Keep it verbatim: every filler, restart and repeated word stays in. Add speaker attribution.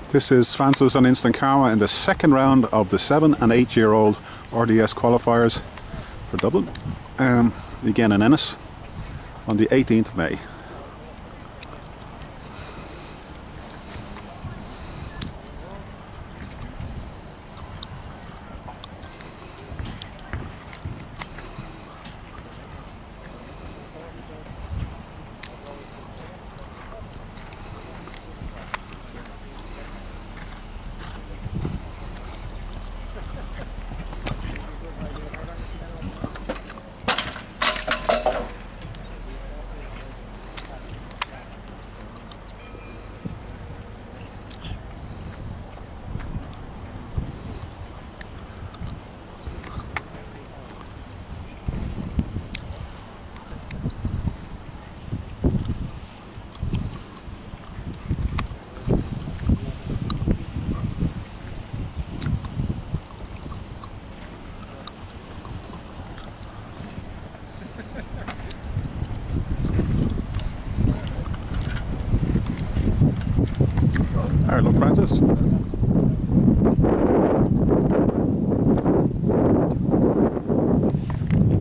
Speaker 1: This is Francis and Instant Karma in the second round of the seven and eight year old R D S qualifiers for Dublin. Um, again in Ennis on the eighteenth of May. All right, look, Francis.